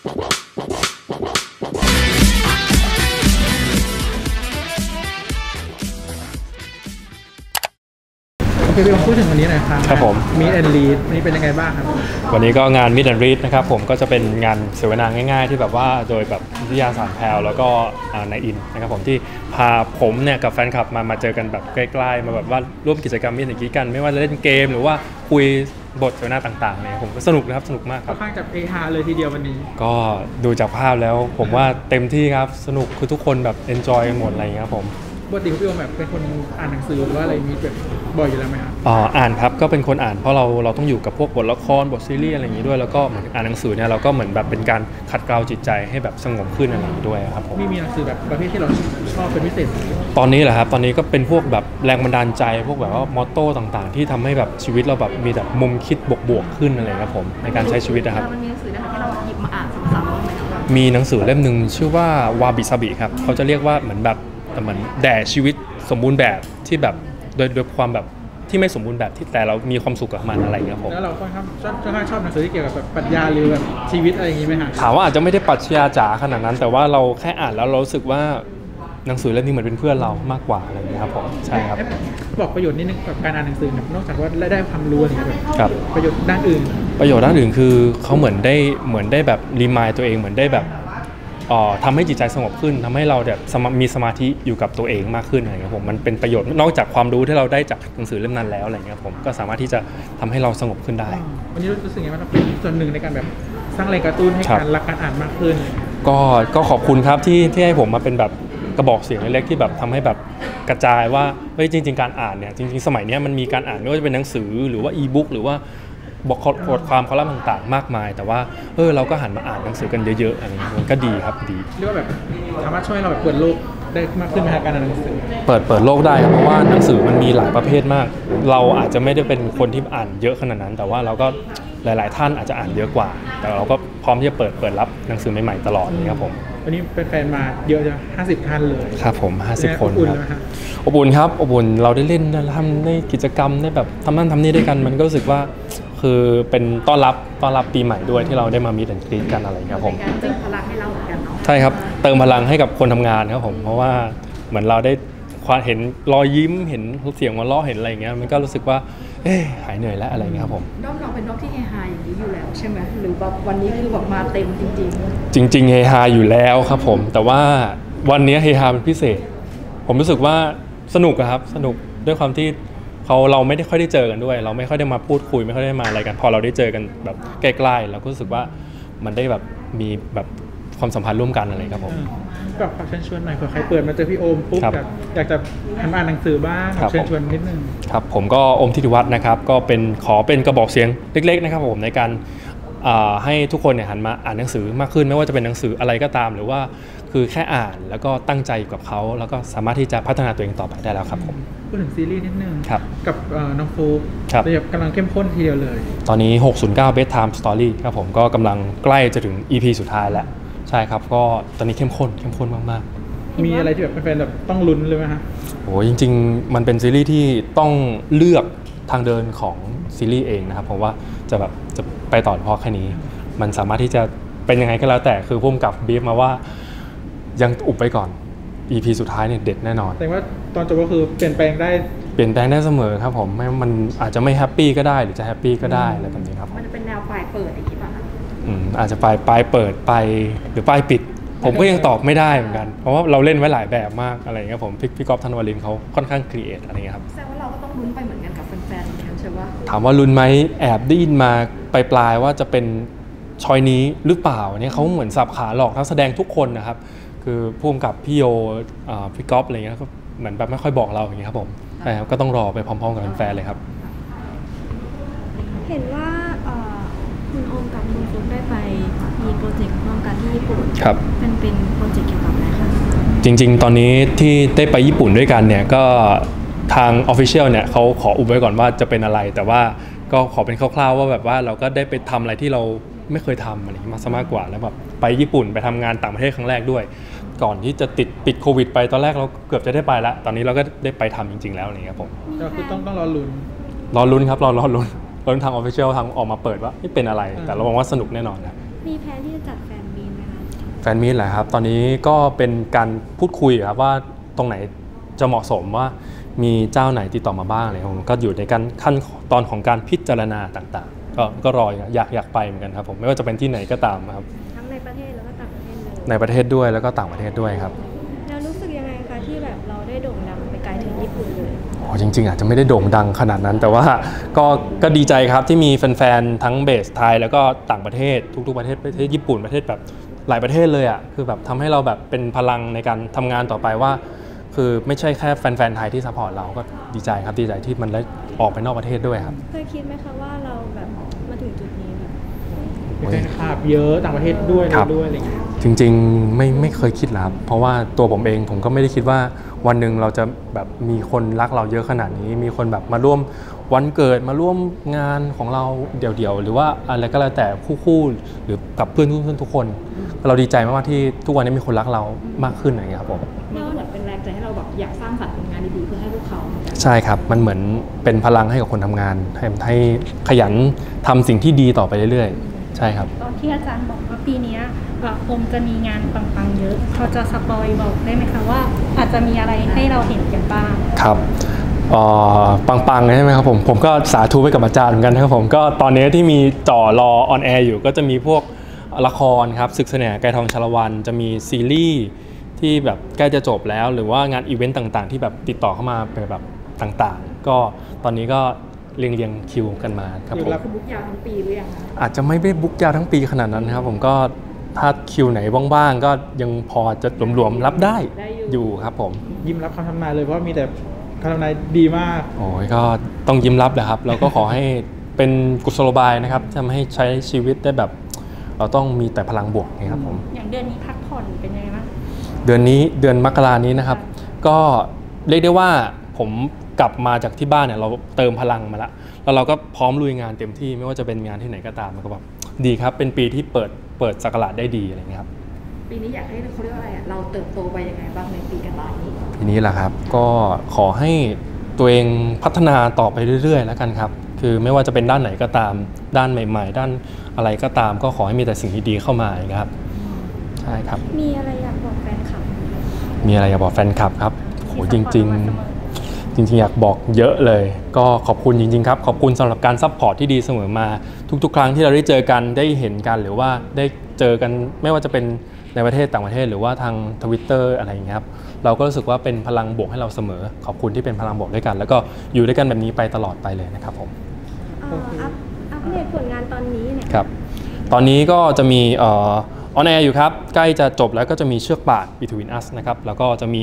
พี่ลองพูดถึงวันนี้หน่อยครับผมมีแอนลีดวันนี้เป็นยังไงบ้างครับวันนี้ก็งาน Meet and Read นะครับผมก็จะเป็นงานเสวนาง่ายๆที่แบบว่าโดยแบบวิทยาศาสตร์แพลแล้วก็นายอินนะครับผมที่พาผมเนี่ยกับแฟนคลับมาเจอกันแบบใกล้ๆมาแบบว่าร่วมกิจกรรมมิตรอย่างนี้กันไม่ว่าจะเล่นเกมหรือว่าคุยบทเสวนาต่างๆเนี่ยผมก็สนุกนะครับสนุกมากครับค่อนข้างจะเฮฮาเลยทีเดียววันนี้ก็ดูจากภาพแล้วผมว่าเต็มที่ครับสนุกคือทุกคนแบบเอนจอยกันหมดอะไรอย่างเงี้ยครับผมปกติพี่โอมแบบเป็นคนอ่านหนังสือหรือว่าอะไรมีแบบบ่อยอยู่แล้วไหมครับอ่านครับก็เป็นคนอ่านเพราะเราต้องอยู่กับพวกบทละครบทซีรีส์อะไรอย่างนี้ด้วยแล้วก็เหมือนอ่านหนังสือเนี่ยเราก็เหมือนแบบเป็นการขัดเกลาจิตใจให้แบบสงบขึ้นอะไรอย่างนี้ด้วยครับผมมีหนังสือแบบประเภทที่เราชอบเป็นพิเศษตอนนี้แหละครับตอนนี้ก็เป็นพวกแบบแรงบันดาลใจพวกแบบว่ามอตโต้ต่างๆที่ทำให้แบบชีวิตเราแบบมีแบบมุมคิดบวกๆขึ้นอะไรครับผมในการใช้ชีวิตนะครับมันมีหนังสือนะคะที่เราหยิบมาอ่านซ้ำๆไหมครับมีหนังสือเล่มหนึ่งชื่อว่าวาบิซาบิครับเขาจะเรียกว่าเหมือนแบบเหมือนแด่ชีวิตสมบูรณ์แบบที่แบบโดยความแบบที่ไม่สมบูรณ์แบบที่แต่เรามีความสุขกับมันอะไรอย่างเงี้ยผมแล้วเราค่อนข้างชอบหนังสือที่เกี่ยวกับแบบปรัชญาหรือแบบชีวิตอะไรอย่างงี้ไหมฮะถามว่าอาจจะไม่ได้ปรัชญาจ๋าขนาดนั้นแต่ว่าเราแค่อ่านแล้วเรารู้สึกว่าหนังสือเล่มนี้เหมือนเป็นเพื่อนเรามากกว่าอะไรอย่างเงี้ยครับผมใช่ครับบอกประโยชน์นิดนึงกับการอ่านหนังสือนอกจากว่าได้ความรู้อะไรแบบประโยชน์ด้านอื่นคือเขาเหมือนได้แบบรีมายตัวเองเหมือนได้แบบทำให้จิตใจสงบขึ้นทำให้เราแบบมีสมาธิอยู่กับตัวเองมากขึ้นอะไรเงี้ยผมมันเป็นประโยชน์นอกจากความรู้ที่เราได้จากหนังสือเล่มนั้นแล้วอะไรเงี้ยผมก็สามารถที่จะทำให้เราสงบขึ้นได้วันนี้รู้สึกยังไงว่าเป็นส่วนหนึ่งในการแบบสร้างแรงกระตุ้นให้การรักการอ่านมากขึ้นก็ขอบคุณครับที่ให้ผมมาเป็นแบบกระบอกเสียงเล็กๆที่แบบทำให้แบบกระจายว่าจริงๆการอ่านเนี่ยจริงๆสมัยนี้มันมีการอ่านไม่ว่าจะเป็นหนังสือหรือว่าอีบุ๊กหรือว่าบทความคอลัมน์ต่างๆมากมายแต่ว่าเราก็หันมาอ่านหนังสือกันเยอะๆอะไรเงี้ยมันก็ดีครับดีเรียกว่าแบบสามารถช่วยเราแบบเปิดโลกได้มากขึ้นในการอ่านหนังสือเปิดโลกได้ครับเพราะว่าหนังสือมันมีหลายประเภทมากเราอาจจะไม่ได้เป็นคนที่อ่านเยอะขนาดนั้นแต่ว่าเราก็หลายๆท่านอาจจะอ่านเยอะกว่าแต่เราก็พร้อมที่จะเปิดรับหนังสือใหม่ๆตลอดนะครับผมวันนี้เป็นแฟนมาเยอะจัง50 ท่านเลยครับผม50 คนครับอบอุ่นครับอบอุ่นเราได้เล่นทำในกิจกรรมได้แบบทำนั่นทำนี่ด้วยกันมันก็รู้สึกว่าคือเป็นต้อนรับปีใหม่ด้วยที่เราได้มามีแต่งกรีดกันอะไรครับผมเติมพลังให้เราเหมือนกันเนาะใช่ครับเติมพลังให้กับคนทำงานครับผมเพราะว่าเหมือนเราได้เห็นรอยยิ้มเห็นเสียงหัวเราะเห็นอะไรอย่างเงี้ยมันก็รู้สึกว่าหายเหนื่อยแล้วอะไรเงี้ยครับผมด้อมเราเป็นด้อมที่เฮฮาอย่างนี้อยู่แล้วใช่ไหมหรือแบบวันนี้คือแบบมาเต็มจริงเฮฮาอยู่แล้วครับผมแต่ว่าวันนี้เฮฮาเป็นพิเศษผมรู้สึกว่าสนุกครับสนุกด้วยความที่เราไม่ได้ค่อยได้เจอกันด้วยเราไม่ค่อยได้มาพูดคุยไม่ค่อยได้มาอะไรกันพอเราได้เจอกันแบบใกล้ๆเราก็รู้สึกว่ามันได้แบบมีแบบความสัมพันธ์ร่วมกันอะไรครับผมแบบเชิญชวนหน่อยเผื่อใครเปิดมาเจอพี่โอมปุ๊บอยากจะหันมาอ่านหนังสือบ้างเชิญชวนนิดนึงครับผมก็โอมธิติวัฒน์นะครับก็ขอเป็นกระบอกเสียงเล็กๆนะครับผมในการให้ทุกคนเนี่ยหันมาอ่านหนังสือมากขึ้นไม่ว่าจะเป็นหนังสืออะไรก็ตามหรือว่าคือแค่อ่านแล้วก็ตั้งใจกับเขาแล้วก็สามารถที่จะพัฒนาตัวเองต่อไปได้แล้วครับผมพูดถึงซีรีส์นิดนึงกับน้องฟูกำลังเข้มข้นทีเดียวเลยตอนนี้609 Bedtime Story ครับผมก็กำลังใกล้จะถึง EP สุดท้ายแล้วใช่ครับก็ตอนนี้เข้มข้นมากๆมีอะไรที่แบบแฟนๆแบบต้องลุ้นเลยไหมฮะโอ้จริงๆมันเป็นซีรีส์ที่ต้องเลือกทางเดินของซีรีส์เองนะครับเพราะว่าจะไปต่อเพราะแค่นี้มันสามารถที่จะเป็นยังไงก็แล้วแต่คือพุ่มกับบีฟมาว่ายังอุบไว้ก่อน EP สุดท้ายเนี่ยเด็ดแน่นอนแต่ว่าตอนจบก็คือเปลี่ยนแปลงได้เสมอครับผมมันอาจจะไม่แฮปปี้ก็ได้หรือจะแฮปปี้ก็ได้อะไรแบบนี้ครับมันจะเป็นแนวปลายเปิดอย่างนี้ป่ะคะอาจจะปลายเปิดไปหรือปลายปิดผมก็ยังตอบไม่ได้เหมือนกันเพราะว่าเราเล่นไว้หลายแบบมากอะไรเงี้ยผมพี่ก๊อฟธันวาลินเขาค่อนข้างครีเอทอะไรเงี้ยครับแสดงว่าเราก็ต้องลุ้นไปเหมือนกันกับแฟนๆเหมือนกันใช่ไหมถามว่าลุ้นไหมแอบได้ยินมาปลายว่าจะเป็นชอยนี้หรือเปล่าเนี่ยเขาเหมือนสับขาหลอกนักแสดงทุกคนนะครับคือพุ่มกับพี่โยพี่ก๊อฟอะไรเงี้ยก็เหมือนแบบไม่ค่อยบอกเราอย่างเงี้ยครับผมใช่ครับก็ต้องรอไปพร้อมๆกับแฟนๆเลยครับเห็นว่าคุณโอมกับคุณฟุ๊กได้ไปมีโปรเจกต์ร่วมกันที่ญี่ปุ่นครับเป็นโปรเจกต์เกี่ยวกับอะไรคะจริงๆตอนนี้ที่ได้ไปญี่ปุ่นด้วยกันเนี่ยก็ทาง Official เนี่ยเขาขออุบไว้ก่อนว่าจะเป็นอะไรแต่ว่าก็ขอเป็นคร่าวๆว่าแบบว่าเราก็ได้ไปทำอะไรที่เราไม่เคยทำอะไรมากกว่าแล้วแบบไปญี่ปุ่นไปทำงานต่างประเทศครั้งแรกด้วยก่อนที่จะปิดโควิดไปตอนแรกเราเกือบจะได้ไปแล้วตอนนี้เราก็ได้ไปทำจริงๆแล้วอะไรครับผมก็คือต้องรอลุ้นครับรอลุ้นทาง Official ทางออกมาเปิดว่าไม่เป็นอะไรแต่เราหวังว่าสนุกแน่นอนครับมีแผนที่จะจัดแฟนมีตไหมคะแฟนมีตเหรอครับตอนนี้ก็เป็นการพูดคุยครับว่าตรงไหนจะเหมาะสมว่ามีเจ้าไหนติดต่อมาบ้างอะไรผมก็อยู่ในการขั้นตอนของการพิจารณาต่างๆก็รออยากไปเหมือนกันครับผมไม่ว่าจะเป็นที่ไหนก็ตามครับทั้งในประเทศแล้วก็ต่างประเทศเลยในประเทศด้วยแล้วก็ต่างประเทศด้วยครับแล้วรู้สึกยังไงคะที่แบบเราได้โด่งดังไปไกลถึงญี่ปุ่นเลยอ๋อจริงๆอาจจะไม่ได้โด่งดังขนาดนั้น แต่ว่าก็ดีใจครับที่มีแฟนๆทั้งเบสไทยแล้วก็ต่างประเทศทุกๆประเทศญี่ปุ่นประเทศแบบหลายประเทศเลยอ่ะคือแบบทำให้เราแบบเป็นพลังในการทำงานต่อไปว่า คือไม่ใช่แค่แฟนๆไทยที่ซัพพอร์ตเราก็ดีใจครับดีใจที่มันได้ออกไปนอกประเทศด้วยครับเคยคิดไหมคะว่าเราแบบมาถึงจุดนี้แบบเป็นแฟนคลับเยอะต่างประเทศด้วยครับด้วยอะไรอย่างเงี้ยจริงๆไม่เคยคิดหรอกครับเพราะว่าตัวผมเองผมก็ไม่ได้คิดว่าวันหนึ่งเราจะแบบมีคนรักเราเยอะขนาดนี้ มีคนแบบมาร่วมวันเกิดมาร่วมงานของเราเดี่ยวๆหรือว่าอะไรก็แล้วแต่คู่ๆหรือกับเพื่อนทุกคนเราดีใจมากๆที่ทุกวันนี้มีคนรักเรามากขึ้นอย่างเงี้ยครับผมมันก็เหมือนเป็นแรงใจให้เราแบบอยากสร้างสรรค์ผลงานดีๆเพื่อให้พวกเขาเหมือนกันใช่ครับมันเหมือนเป็นพลังให้กับคนทำงานให้ขยันทำสิ่งที่ดีต่อไปเรื่อยๆใช่ครับตอนที่อาจารย์บอกว่าปีนี้อมจะมีงานปังๆเยอะพอจะสปอยบอกได้ไหมคะว่าอาจจะมีอะไรให้เราเห็นกันบ้างครับปังๆใช่ไหมครับผมก็สาธุไปกับอาจารย์เหมือนกันนะครับผมก็ตอนนี้ที่มีจ่อรอออนแอร์อยู่ก็จะมีพวกละครครับศึกเสน่ห์ไกรทองชาละวันจะมีซีรีส์ที่แบบใกล้จะจบแล้วหรือว่างานอีเวนต์ต่างๆที่แบบติดต่อเข้ามาเป็นแบบต่างๆก็ตอนนี้ก็เรียงคิวกันมาครับผมคือบุ๊กยาวทั้งปีหรือยังคะอาจจะไม่ได้บุ๊กยาวทั้งปีขนาดนั้นนะครับผมก็ถ้าคิวไหนว่างๆก็ยังพอจะหลวมๆรับได้อยู่ครับผมยิ้มรับคำทำนายเลยเพราะมีแต่คำทำนายดีมากโอ้ยก็ต้องยิ้มรับแหละครับแล้วก็ขอให้เป็นกุศโลบายนะครับทำให้ใช้ชีวิตได้แบบเราต้องมีแต่พลังบวกนะครับผมอย่างเดือนนี้พักผ่อนเป็นยังไงบ้างเดือนมกรานี้นะครับก็เรียกได้ว่าผมกลับมาจากที่บ้านเนี่ยเราเติมพลังมาแล้วเราก็พร้อมลุยงานเต็มที่ไม่ว่าจะเป็นงานที่ไหนก็ตามมันก็แบบดีครับเป็นปีที่เปิดศักราชได้ดีอะไรเงี้ยครับปีนี้อยากให้เขาเรียกว่าอะไรเราเติบโตไปยังไงบ้างในปีกระต่ายนี้ทีนี้แหละครับก็ขอให้ตัวเองพัฒนาต่อไปเรื่อยๆแล้วกันครับคือไม่ว่าจะเป็นด้านไหนก็ตามด้านใหม่ๆ ด้านอะไรก็ตามก็ขอให้มีแต่สิ่งที่ดีเข้ามาครับใช่ครับมีอะไรอยากบอกแฟนคลับไหมคะมีอะไรอยากบอกแฟนคลับครับโหจริงๆอยากบอกเยอะเลย ก็ขอบคุณจริงๆครับขอบคุณสำหรับการซัพพอร์ตที่ดีเสมอมาทุกๆครั้งที่เราได้เจอกันได้เห็นกันหรือว่าได้เจอกันไม่ว่าจะเป็นในประเทศต่างประเทศหรือว่าทาง Twitter อะไรอย่างเงี้ยครับเราก็รู้สึกว่าเป็นพลังบวกให้เราเสมอขอบคุณที่เป็นพลังบวกด้วยกัน แล้วก็อยู่ด้วยกันแบบนี้ไปตลอดไปเลยนะครับผมอัปเดตผลงานตอนนี้เนี่ยครับตอนนี้ก็จะมีออนแอร์อยู่ครับใกล้จะจบแล้วก็จะมีเชือกป่าน Between Us นะครับแล้วก็จะมี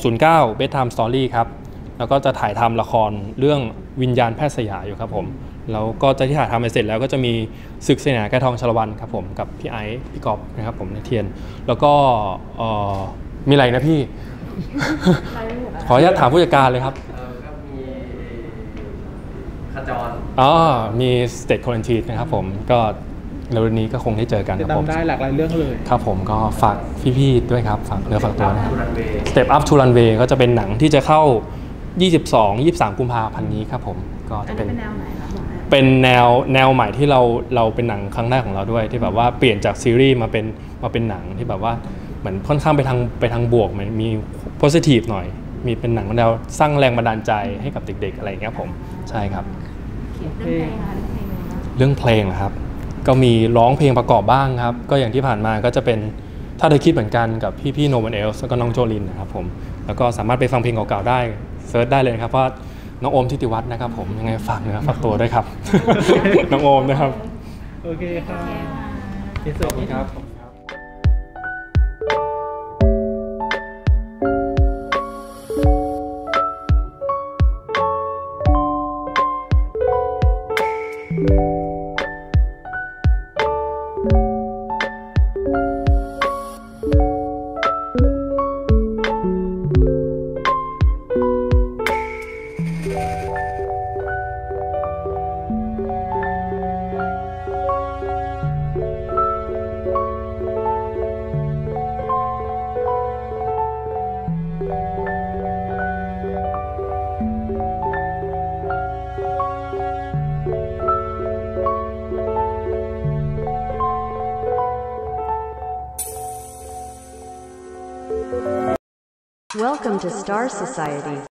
609 Bedtime Story ครับแล้วก็จะถ่ายทำละครเรื่องวิญญาณแพทย์สยามอยู่ครับผมแล้วก็จะที่ถ่ายทำไปเสร็จแล้วก็จะมีศึกเสนาไกรทองชาละวันครับผมกับพี่ไอซ์พี่กอบนะครับผมในเทียนแล้วก็มีอะไรนะพี่ ขออนุญาตถามผู้จัดการเลยครับก็มีขจรมี State Quarantine นะครับผมก็เร็วๆนี้ก็คงได้เจอกันติคดรับตาผม มได้หลากหลายเรื่องเลยครับผมก็ฝากพี่ๆด้วยครับฝากเนื้อฝากตัวนะครับรันเวย์ Step Up to Runway ก็จะเป็นหนังที่จะเข้า 23 กุมภาพันธ์นี้ครับผมก็อัจะนเป็นี้นเป็นแนวไหนคะบอกได้เป็นแนวใหม่ที่เราเป็นหนังครั้งแรกของเราด้วย ที่แบบว่าเปลี่ยนจากซีรีส์มาเป็นหนังที่แบบว่าเหมือนค่อนข้างไปทางบวกมันมี positive หน่อย มีเป็นหนังแนวสร้างแรงบันดาลใจให้กับเด็กๆอะไรอย่างเงี้ยผมใช่ครับเรื่องเพลงนะคะเรื่องเพลงอะไรบ้างเรื่องเพลงนะครับก็มีร้องเพลงประกอบบ้างครับก็อย่างที่ผ่านมาก็จะเป็นถ้าเธอคิดเหมือนกันกับพี่ๆ No One Else แล้วก็น้องโจลินนะครับผมแล้วก็สามารถไปฟังเพลงเก่าๆได้เซิร์ชได้เลยนะครับว่าน้องโอมทิติวัฒน์นะครับผมยังไงฝากเนื้อฝากตัวด้วยครับ น้องโอมนะครับโอเคค่ะอินเสิร์ตนี้ครับ Welcome to Star Society.